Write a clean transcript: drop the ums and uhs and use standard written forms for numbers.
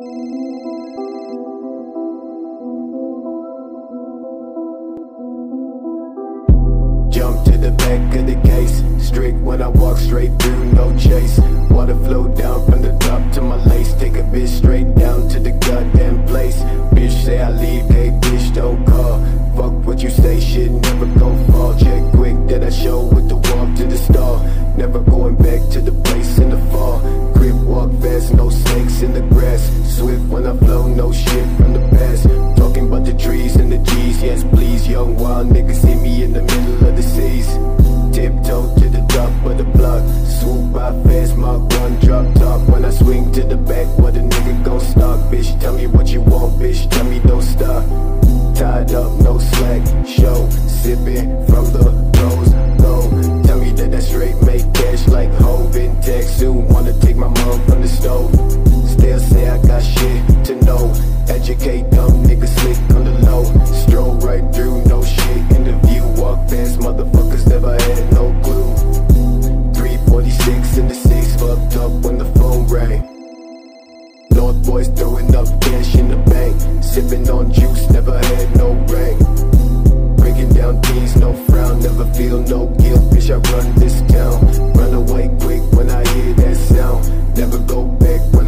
Jump to the back of the case, strict when I walk straight through, no chase. Water flow down from the top to my lace, take a bitch straight down to the goddamn place. Bitch say I leave, hey bitch don't call. Fuck what you say, shit never go fall. Check quick that I show with the walk to the stall. Never going back to the place in the fall. Grip walk fast, no snakes in the grass. Swift when I flow, no shit from the past. Talking about the trees and the G's, yes please. Young wild niggas see me in the middle of the seas. Tiptoe to the top of the block. Swoop by fast, Mark 1, drop top. When I swing to the back, what a nigga gon' stop. Bitch, tell me what you want, bitch, tell me don't stop. Tied up, no slack, show. Sipping from the rose gold. Tell me that straight make cash like Hov in tech. Soon wanna take my mom from the stove. Still say I got shit to know. Educate dumb niggas slick on the low. Stroll right through, no shit in the view. Walk past motherfuckers, never had no clue. 346 in the 6, fucked up when the phone rang. North boys throwing up cash in the bank. Sipping on juice, never had no rank. Breaking down things, no frown, never feel no guilt. Bitch, I run this town. Run away quick when I hear that sound. Never go back when